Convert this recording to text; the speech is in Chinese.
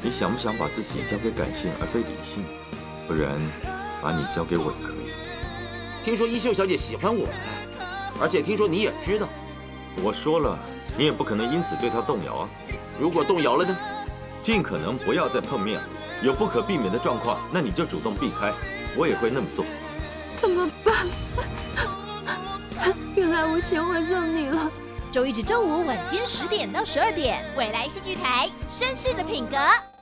你想不想把自己交给感性而非理性？不然，把你交给我也可以。 听说衣袖小姐喜欢我，而且听说你也知道。 我说了，你也不可能因此对她动摇啊。 如果动摇了呢？ 尽可能不要再碰面了。有不可避免的状况，那你就主动避开。我也会那么做。 怎么办？原来我喜欢上你了。 周一至周五晚间10点到12点，未来戏剧台《绅士的品格》。